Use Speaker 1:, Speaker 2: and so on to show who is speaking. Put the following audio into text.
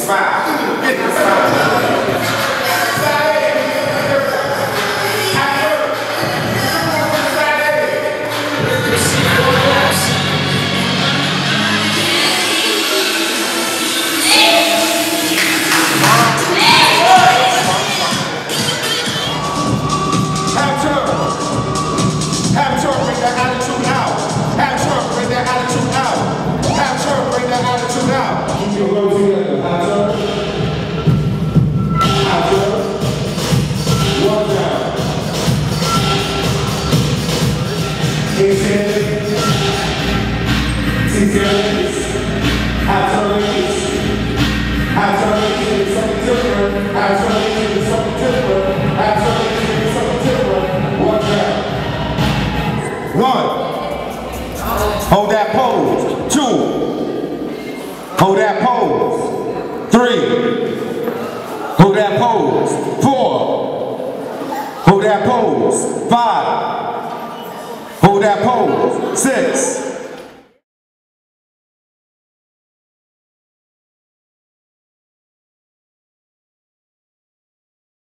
Speaker 1: smile. Get the smile. Hold that pose. 2. Hold that pose. 3. Hold that pose. 4. Hold that pose. 5. Hold that pose. 6.